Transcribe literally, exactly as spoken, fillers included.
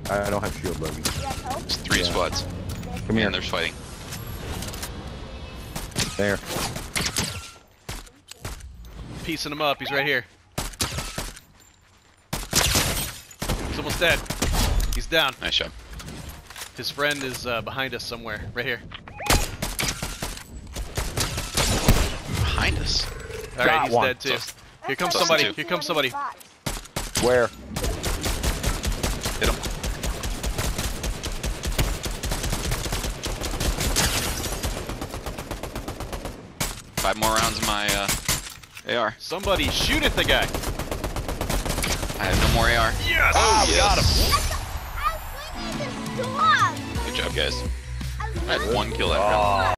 I don't have shield buggy. There's three Yeah. squads. Come here. And there's fighting. There. Piecing him up. He's right here. He's almost dead. He's down. Nice job. His friend is uh, behind us somewhere. Right here. Behind us. All right, Got he's one. dead too. Here comes Plus somebody. two. Here comes somebody. Where? Hit him. Five more rounds of my uh, A R. Somebody shoot at the guy. I have no more A R. Yes. Oh, we yes. got him. Good job, guys. I had one kill that round.